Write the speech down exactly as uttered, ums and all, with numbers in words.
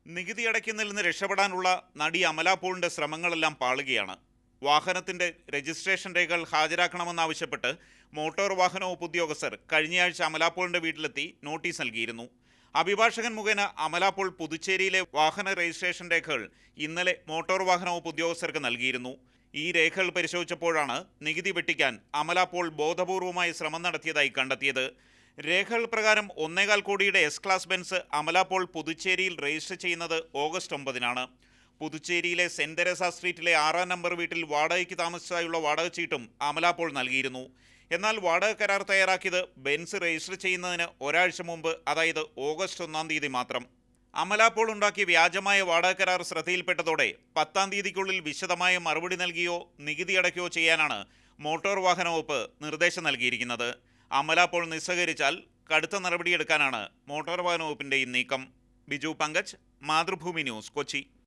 നികുതി അടയ്ക്കുന്നതിൽ നിന്ന് രക്ഷപ്പെടാനുള്ള നടി അമല പോളിന്റെ ശ്രമങ്ങളെല്ലാം പാളുകയാണ്. വാഹനത്തിന്റെ രജിസ്ട്രേഷൻ രേഖകൾ ഹാജരാക്കണമെന്നാവശ്യപ്പെട്ട് മോട്ടോർ വാഹന വകുപ്പ് ഉദ്യോഗസ്ഥർ കഴിഞ്ഞയാഴ്ച അമല പോളിന്റെ വീട്ടിലെത്തി നോട്ടീസ് നൽകിയിരുന്നു. അഭിഭാഷകൻ മുഖേന അമല പോൾ പുതുച്ചേരിയിലെ വാഹന രജിസ്ട്രേഷൻ രേഖകൾ ഇന്നലെ മോട്ടോർ വാഹന വകുപ്പ് ഉദ്യോഗസ്ഥർക്ക് നൽകിയിരുന്നു. ഈ രേഖകൾ പരിശോധിച്ചപ്പോഴാണ് നികുതി വെട്ടിക്കാൻ അമല പോൾ ബോധപൂർവമായി ശ്രമം നടത്തിയതായി കണ്ടെത്തിയത്. രേഖകൾ പ്രകാരം ഒന്നേകാൽ കോടിയുടെ S class Benz Amala Paul പുതുച്ചേരിയിൽ രജിസ്റ്റർ ചെയ്യുന്നത് ഓഗസ്റ്റ് ഒമ്പതിനാണ്. പുതുച്ചേരിയിലെ സെന്റ് തെരേസ സ്ട്രീറ്റിലെ ആറാം നമ്പർ വീട്ടിൽ വാടകയ്ക്ക് താമസിച്ചായുള്ള വാടക ചീട്ടും അമല പോൾ നൽകിയിരുന്നു. എന്നാൽ വാടക കരാർ തയ്യാറാക്കിയത് ബെൻസ് രജിസ്റ്റർ ചെയ്യുന്നതിന് ഒരാഴ്ച മുമ്പ്, അതായത് ഓഗസ്റ്റ് ഒന്നാം തീയതി മാത്രം. അമല പോൾ ഉണ്ടാക്കിയ വ്യാജമായ വാടക കരാർ ശ്രദ്ധയിൽപ്പെട്ടതോടെ പത്താം തീയതിക്കുള്ളിൽ വിശദമായ മറുപടി നൽകിയോ നികുതി അടയ്ക്കുകയോ ചെയ്യാനാണ് മോട്ടോർ വാഹന വകുപ്പ് നിർദ്ദേശം നൽകിയിരിക്കുന്നത്. അമല പോൾ നിസ്സഹകരിച്ചാൽ കടുത്ത നടപടിയെടുക്കാനാണ് മോട്ടോർ വാഹന വകുപ്പിന്റെ ഈ നീക്കം. ബിജു പങ്കജ്, മാതൃഭൂമി ന്യൂസ്, കൊച്ചി.